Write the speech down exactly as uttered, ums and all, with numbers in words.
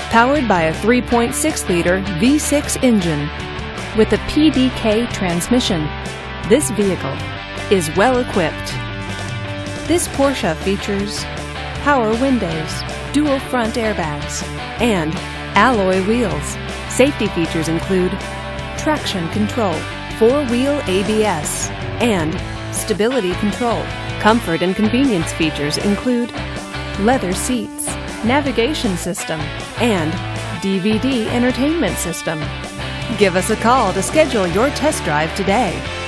powered by a three point six liter V six engine with a P D K transmission. This vehicle is well equipped. This Porsche features power windows, dual front airbags, and alloy wheels. Safety features include traction control, four-wheel A B S, and stability control. Comfort and convenience features include leather seats, navigation system, and D V D entertainment system. Give us a call to schedule your test drive today.